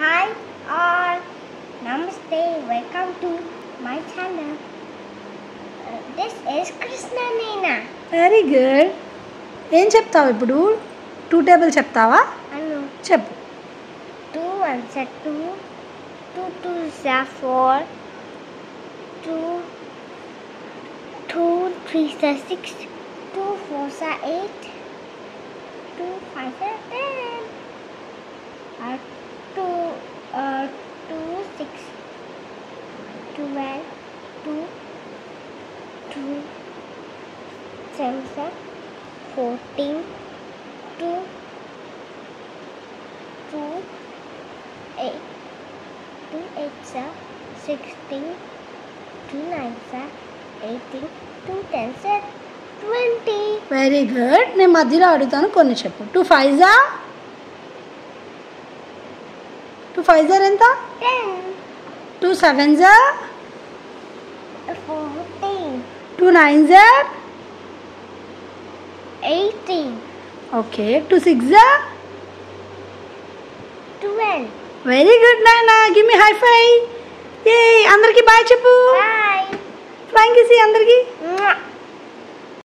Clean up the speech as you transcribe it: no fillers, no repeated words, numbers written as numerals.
Hi all, Namaste, welcome to my channel. This is Krishna Nayana. Very good. ఏం చెప్తావు ఇప్పుడు? 2 table చెప్తావా? Anu. చెప్పు. 2 1s are 2, 2 2s are 4, 2 3s are 6, 2 4s are 8, 2 5s are 10, 2 6 12, 2 7s are 14, 2 8, 2 8s are 16, 2 9s are 18, 2 10s are 20. Very good. నేను మధ్యలో అడుగుతాను, కొన్ని చెప్పు. 2 5s are 2 5s are ఎంత? 10, 2 7s are 14, 2 9s are 18, okay. 2 6s are 12. Very good నాయనా. Give me high five. ఏ అందరికి bye చెప్పు. Bye. ఫ్లైంగ్ కిస్ అందరికి. Mwah.